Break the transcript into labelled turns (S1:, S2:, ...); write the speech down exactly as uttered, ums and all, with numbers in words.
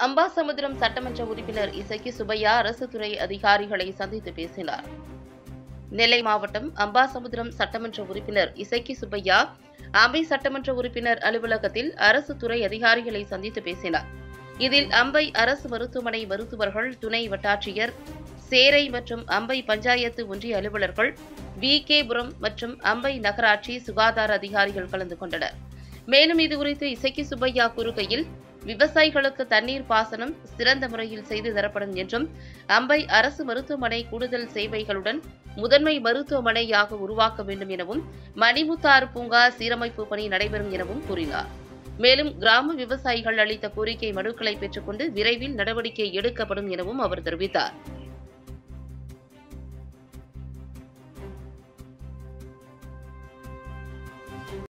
S1: அம்பாசமுத்திரம் சட்டமன்ற உறுப்பினர் இசக்கி சுப்பையா அரசு துறை அதிகாரிகளை சந்தித்து பேசினார். நெல்லை மாவட்டம் அம்பாசமுத்திரம் சட்டமன்ற உறுப்பினர் இசக்கி சுப்பையா அம்பை சட்டமன்ற உறுப்பினர் அலுவலகத்தில் அரசு துறை அதிகாரிகளை சந்தித்து பேசினார். இதில் அம்பை அரசு மருத்துவமனை மருத்துவர்கள், துணை வட்டாட்சியர், சேரை மற்றும் அம்பை பஞ்சாயத்து ஒன்றிய அலுவலர்கள், வி கே புரம் மற்றும் அம்பை நகராட்சி சுகாதார அதிகாரிகள் கலந்து கொண்டனர். மேலும் இதுகுறித்து இசக்கி சுப்பையா கூறுகையில், விவசாயிகளுக்கு தண்ணீர் பாசனம் சிறந்த முறையில் செய்து தரப்படும் என்றும், அம்பை அரசு மருத்துவமனை கூடுதல் சேவைகளுடன் முதன்மை மருத்துவமனையாக உருவாக்க வேண்டும் எனவும், மணிமுத்தாறு பூங்கா சீரமைப்பு பணி நடைபெறும் எனவும் கூறினார். மேலும் கிராம விவசாயிகள் அளித்த கோரிக்கை மனுக்களை பெற்றுக்கொண்டு விரைவில் நடவடிக்கை எடுக்கப்படும் எனவும் அவர் தெரிவித்தார்.